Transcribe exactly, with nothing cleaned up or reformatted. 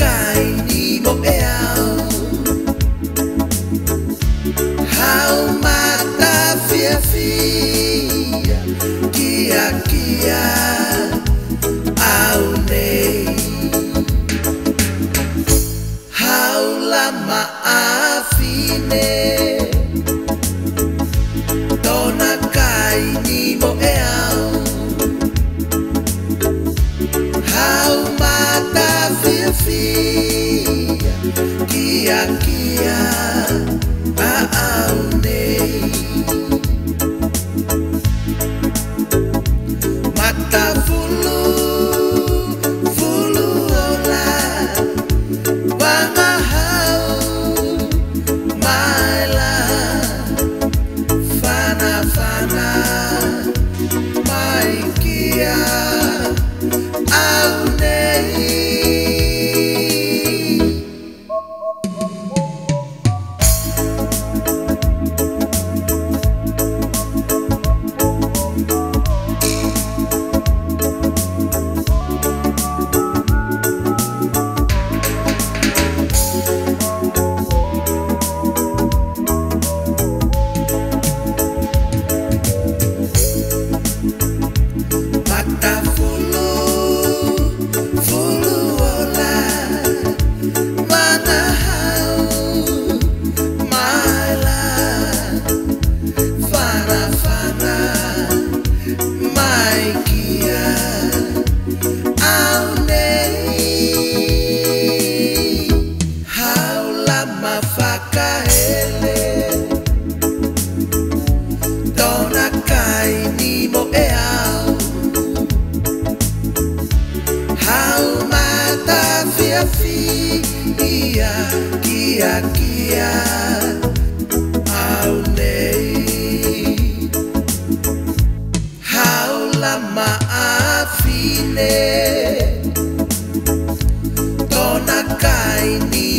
kai ni mo e au Hau mata fia fia Kia kia au nei Hau lama afine Dona kai ni mo e au Hau mata fia fia Kia kia au nei Mata fulu fulu ola Wanga hau maila Fana fana mai kia au nei Fia, kia, kia, au nei Hau lama afine Tona kai ni